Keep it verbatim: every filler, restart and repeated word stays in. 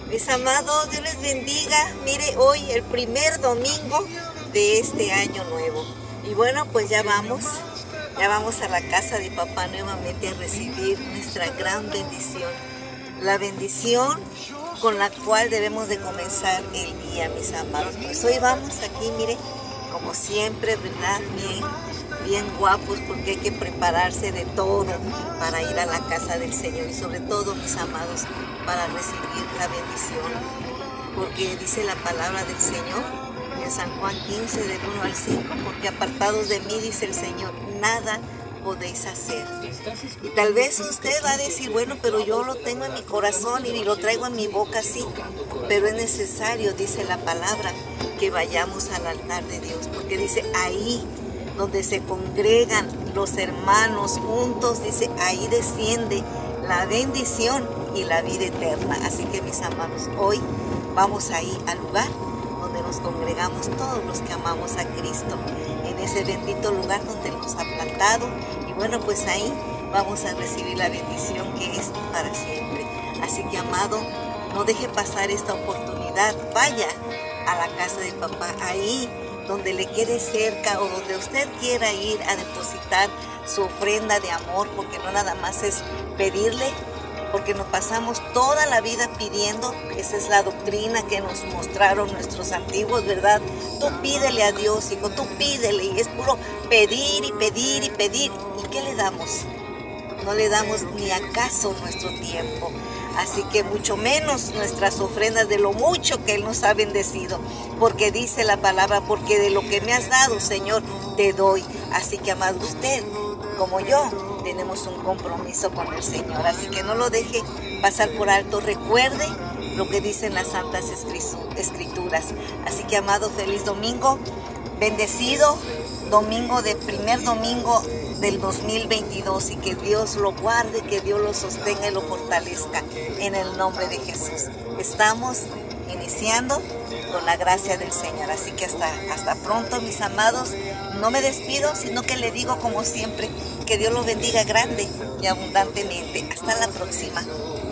Mis amados, Dios les bendiga. Mire, hoy el primer domingo de este año nuevo. Y bueno, pues ya vamos, ya vamos a la casa de papá nuevamente a recibir nuestra gran bendición. La bendición con la cual debemos de comenzar el día, mis amados. Pues hoy vamos aquí, mire, como siempre, ¿verdad? Bien, bien guapos, porque hay que prepararse de todo para ir a la casa del Señor. Y sobre todo, mis amados, para recibir la bendición. Porque dice la palabra del Señor en San Juan quince, del uno al cinco, porque apartados de mí, dice el Señor, nada podéis hacer. Y tal vez usted va a decir, bueno, pero yo lo tengo en mi corazón y lo traigo en mi boca, sí, pero es necesario, dice la palabra, que vayamos al altar de Dios, porque dice, ahí donde se congregan los hermanos juntos, dice, ahí desciende la bendición y la vida eterna. Así que, mis amados, hoy vamos ahí al lugar donde nos congregamos todos los que amamos a Cristo, en ese bendito lugar donde nos ha plantado. Y bueno, pues ahí vamos a recibir la bendición que es para siempre. Así que, amado, no deje pasar esta oportunidad. Vaya a la casa de papá, ahí donde le quede cerca o donde usted quiera ir a depositar su ofrenda de amor, porque no nada más es pedirle, porque nos pasamos toda la vida pidiendo. Esa es la doctrina que nos mostraron nuestros antiguos, ¿verdad? Tú pídele a Dios, hijo, tú pídele, y es puro pedir y pedir y pedir. ¿Y qué le damos? No le damos ni acaso nuestro tiempo, así que mucho menos nuestras ofrendas de lo mucho que Él nos ha bendecido, porque dice la palabra, porque de lo que me has dado, Señor, te doy. Así que, amado, usted, como yo, tenemos un compromiso con el Señor, así que no lo deje pasar por alto. Recuerde lo que dicen las Santas Escrituras. Así que, amado, feliz domingo, bendecido domingo, de primer domingo del dos mil veintidós, y que Dios lo guarde, que Dios lo sostenga y lo fortalezca en el nombre de Jesús. Estamos iniciando con la gracia del Señor, así que hasta, hasta pronto, mis amados. No me despido, sino que le digo como siempre, que Dios los bendiga grande y abundantemente. Hasta la próxima.